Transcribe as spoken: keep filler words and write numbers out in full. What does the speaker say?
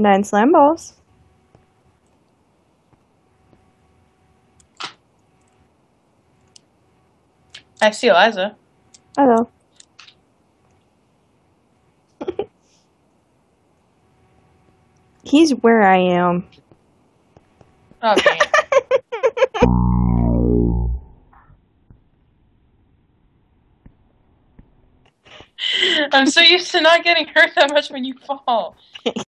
Nine slime balls. I see Eliza. Hello. He's where I am. Okay. I'm so used to not getting hurt that much when you fall.